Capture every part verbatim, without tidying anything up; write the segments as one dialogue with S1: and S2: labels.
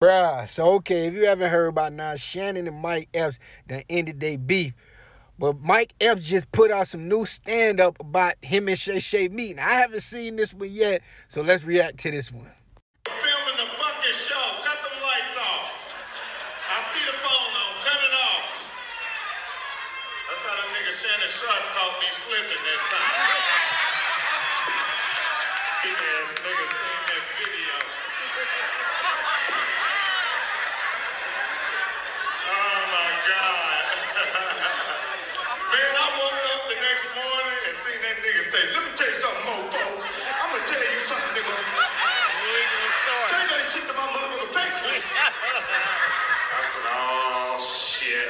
S1: Bruh, so okay, if you haven't heard about now, Shannon and Mike Epps done ended their beef. But Mike Epps just put out some new stand-up about him and Shay Shay meeting. I haven't seen this one yet, so let's react to this one.
S2: Filming the fucking show. Cut them lights off. I see the phone on. Cut it off. That's how the nigga Shannon Sharpe caught me slipping that time. Big ass nigga seen that video. Oh my God. Man, I woke up the next morning and seen that nigga say, let me tell you something, mofo. I'm gonna tell you something, nigga. Say that shit to my motherfucking face, man. I said, oh shit.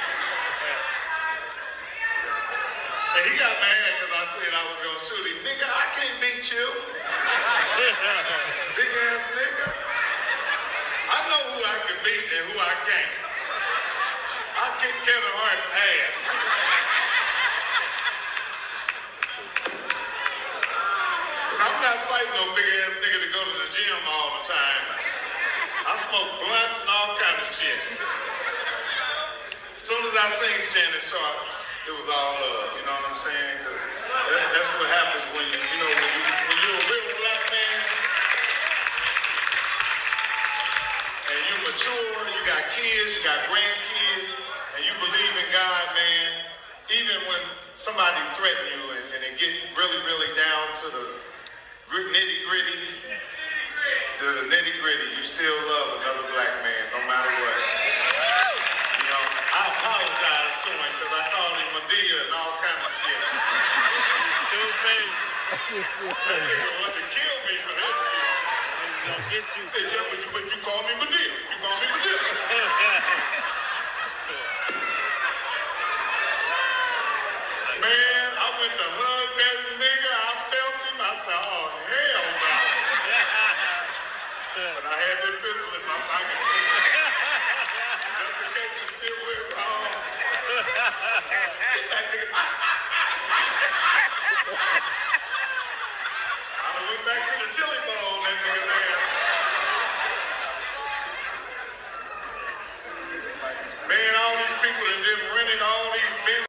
S2: And he got mad because I said I was gonna shoot him. Nigga, I can't beat you. Big ass nigga. I know who I can beat and who I can't. I kick Kevin Hart's ass. I'm not fighting no big ass nigga to go to the gym all the time. I smoke blunts and all kind of shit. As soon as I seen Shannon Sharpe, it was all love. You know what I'm saying? Because that's, that's what happens when you, you know, when, you, when you're a real black man and you mature, you got kids, you got grandkids, and you believe in God, man. Even when somebody threaten you and, and they get really, really down to the nitty gritty, the nitty gritty, you still love another black man, no matter what. You know, I apologize to him because I called him Medea and all kind of shit.
S1: That's just still
S2: That
S1: funny.
S2: nigga wanted to kill me for that shit.
S3: Get you.
S2: He said, yeah, but you, but you call me Medea. You call me Medea. Man, I went to hug that nigga. I felt him. I said, oh, hell no. But I had that pistol in my pocket. Just in case the shit went wrong. That nigga. I went back to the chili bowl.